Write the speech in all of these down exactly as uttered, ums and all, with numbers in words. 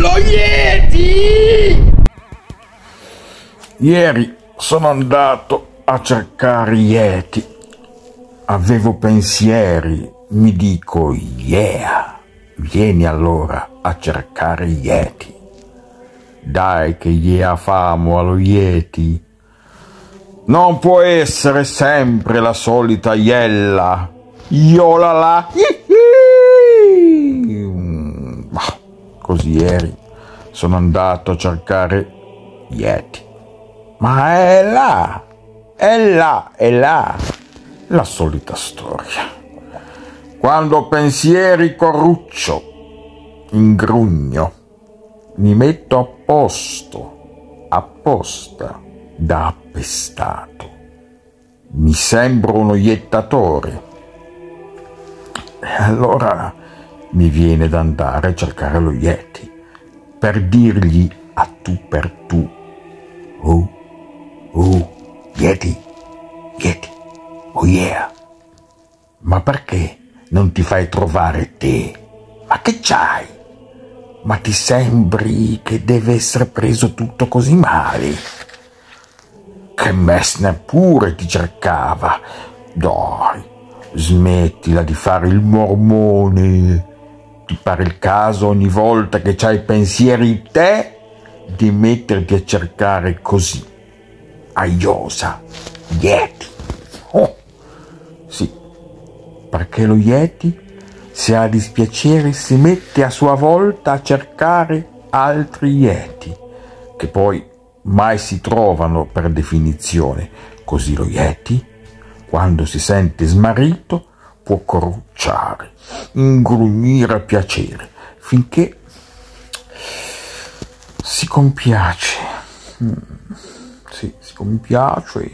Lo Yeti! Ieri sono andato a cercare Yeti. Avevo pensieri, mi dico, yeah, vieni allora a cercare Yeti. Dai che gli ha famo allo Yeti. Non può essere sempre la solita iella. Iolala. Così ieri sono andato a cercare Yeti. Ma è là, è là, è là. La solita storia. Quando pensieri corruccio, ingrugno, mi metto a posto, apposta, da appestato. Mi sembro uno iettatore. E allora mi viene da andare a cercare lo Yeti, per dirgli a tu per tu: oh, oh, Yeti, Yeti, oh yeah. Ma perché non ti fai trovare te? Ma che c'hai? Ma ti sembri che deve essere preso tutto così male? Che Messner pure ti cercava. Dai, smettila di fare il mormone. Ti pare il caso ogni volta che c'hai pensieri te di metterti a cercare così, aiosa, Yeti. Oh, sì, perché lo Yeti, se ha dispiacere, si mette a sua volta a cercare altri Yeti, che poi mai si trovano per definizione. Così lo Yeti, quando si sente smarrito, può corrucciare, ingrugnire a piacere, finché si compiace. Mm, sì, si compiace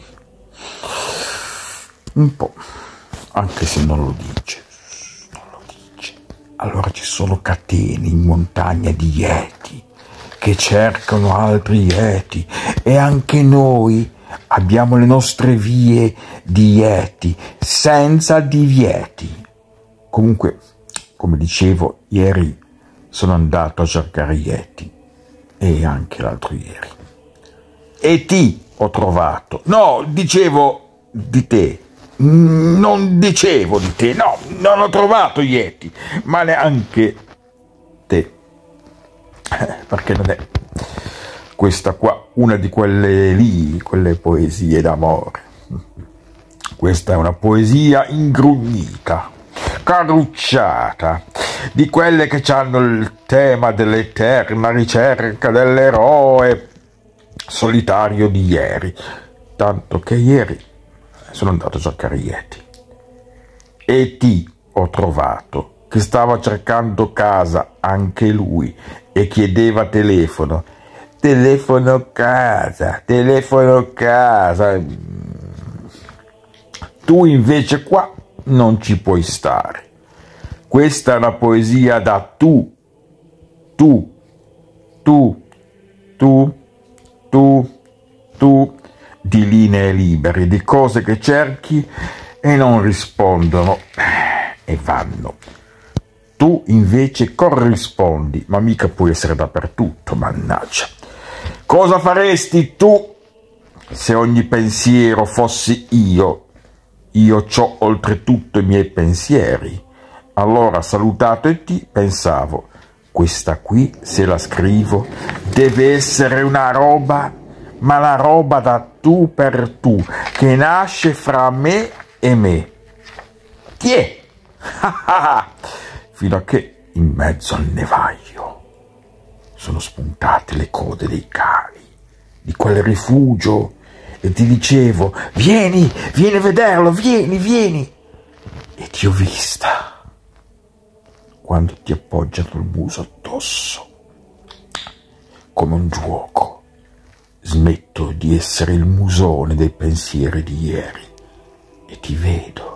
un po', anche se non lo dice, non lo dice. Allora ci sono catene in montagna di Yeti che cercano altri Yeti, e anche noi abbiamo le nostre vie di Yeti, senza divieti. Comunque, come dicevo, ieri sono andato a cercare Yeti, e anche l'altro ieri. E ti ho trovato. No, dicevo di te. Non dicevo di te, no, non ho trovato Yeti, ma neanche te. Perché non è questa qua una di quelle lì, quelle poesie d'amore. Questa è una poesia ingrugnita, carrucciata, di quelle che hanno il tema dell'eterna ricerca dell'eroe solitario di ieri. Tanto che ieri sono andato a cercare Yeti, e ti ho trovato, che stava cercando casa anche lui, e chiedeva telefono. Telefono casa, telefono casa. Tu invece qua non ci puoi stare. Questa è una poesia da tu, tu, tu, tu, tu, tu, di linee libere, di cose che cerchi e non rispondono e vanno. Tu invece corrispondi, ma mica puoi essere dappertutto, mannaggia. Cosa faresti tu se ogni pensiero fossi io? Io c'ho oltretutto i miei pensieri. Allora, salutato e ti, pensavo, questa qui, se la scrivo, deve essere una roba, ma la roba da tu per tu, che nasce fra me e me. Tiè! Fino a che in mezzo al nevaio sono spuntate le code dei cani di quel rifugio, e ti dicevo: vieni, vieni a vederlo, vieni, vieni. E ti ho vista quando ti appoggiano il muso addosso, come un giuoco. Smetto di essere il musone dei pensieri di ieri e ti vedo.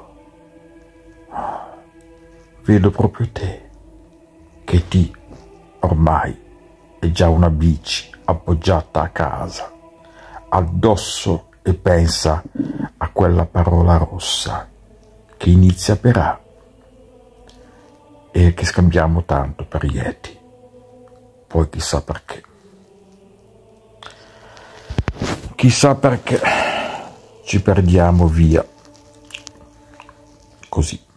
Vedo proprio te, che ti ormai è già una bici appoggiata a casa, addosso, e pensa a quella parola rossa che inizia per A e che scambiamo tanto per Yeti. Poi chissà perché. Chissà perché ci perdiamo via così.